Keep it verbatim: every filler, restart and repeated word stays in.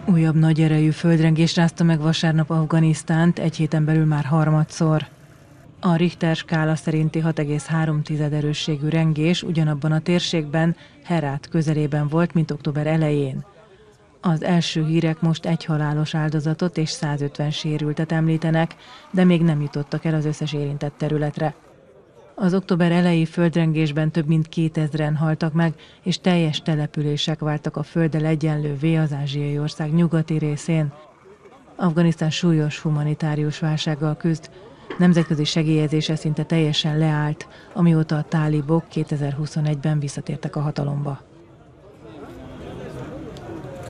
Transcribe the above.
Újabb nagy erejű földrengés rázta meg vasárnap Afganisztánt, egy héten belül már harmadszor. A Richter skála szerinti hat egész három erősségű rengés ugyanabban a térségben, Herát közelében volt, mint október elején. Az első hírek most egy halálos áldozatot és százötven sérültet említenek, de még nem jutottak el az összes érintett területre. Az október elejé földrengésben több mint kétezren haltak meg, és teljes települések váltak a földdel egyenlővé az ázsiai ország nyugati részén. Afganisztán súlyos humanitárius válsággal küzd, nemzetközi segélyezése szinte teljesen leállt, amióta a tálibok kétezer-huszonegyben visszatértek a hatalomba.